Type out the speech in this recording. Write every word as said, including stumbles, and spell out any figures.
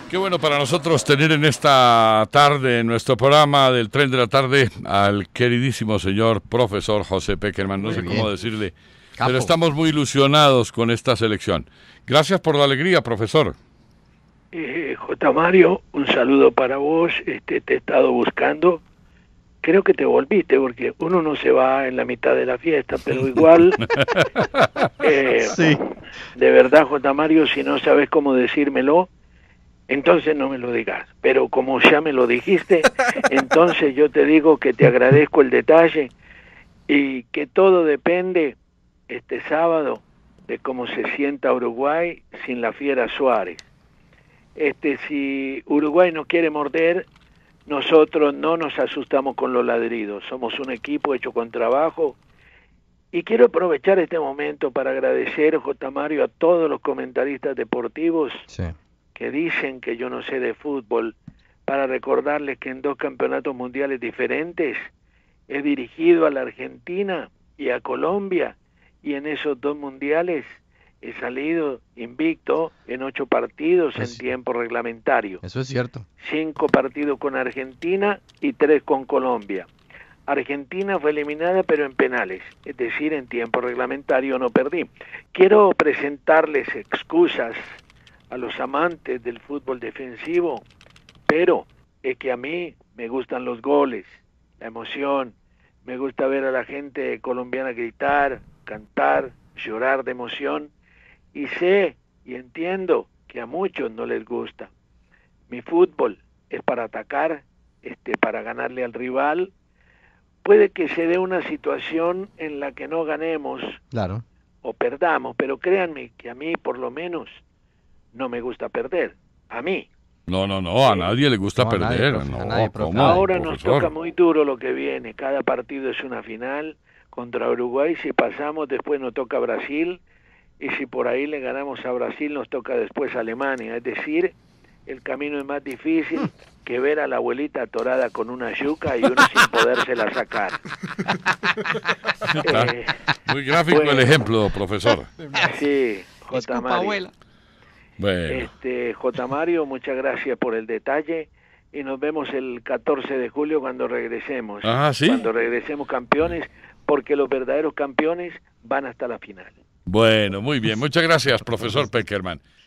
Qué bueno para nosotros tener en esta tarde, en nuestro programa del Tren de la Tarde, al queridísimo señor profesor José Pekerman. No Muy sé bien. cómo decirle, Capo. pero estamos muy ilusionados con esta selección. Gracias por la alegría, profesor. Eh, J. Mario, un saludo para vos. Este, te he estado buscando. Creo que te volviste porque uno no se va en la mitad de la fiesta, pero igual, eh, Sí. de verdad, J. Mario, si no sabes cómo decírmelo, entonces no me lo digas. Pero como ya me lo dijiste, entonces yo te digo que te agradezco el detalle y que todo depende este sábado de cómo se sienta Uruguay sin la Fiera Suárez. Este, si Uruguay no quiere morder, nosotros no nos asustamos con los ladridos. Somos un equipo hecho con trabajo. Y quiero aprovechar este momento para agradecer, J. Mario, a todos los comentaristas deportivos Sí. que dicen que yo no sé de fútbol, para recordarles que en dos campeonatos mundiales diferentes he dirigido a la Argentina y a Colombia, y en esos dos mundiales he salido invicto en ocho partidos Pues en sí. tiempo reglamentario. Eso es cierto. Cinco partidos con Argentina y tres con Colombia. Argentina fue eliminada pero en penales, es decir, en tiempo reglamentario no perdí. Quiero presentarles excusas a los amantes del fútbol defensivo, pero es que a mí me gustan los goles, la emoción, me gusta ver a la gente colombiana gritar, cantar, llorar de emoción, y sé y entiendo que a muchos no les gusta. Mi fútbol es para atacar, este, para ganarle al rival. Puede que se dé una situación en la que no ganemos Claro. o perdamos, pero créanme que a mí por lo menos no me gusta perder. A mí. No, no, no, a Sí. nadie le gusta No, a nadie, perder. profe, a no, nadie, profe. ¿cómo, Ahora nos profesor? toca muy duro lo que viene. Cada partido es una final. Contra Uruguay, si pasamos, después nos toca Brasil. Y si por ahí le ganamos a Brasil, nos toca después Alemania. Es decir, el camino es más difícil que ver a la abuelita atorada con una yuca y uno sin podérsela sacar. Está Eh, muy gráfico bueno. el ejemplo, profesor. sí, J. Disculpa, Mario. abuela. Bueno, Este, J. Mario, muchas gracias por el detalle y nos vemos el catorce de julio cuando regresemos. Ah, ¿sí? Cuando regresemos campeones, porque los verdaderos campeones van hasta la final. bueno, muy bien. Muchas gracias, profesor Pekerman.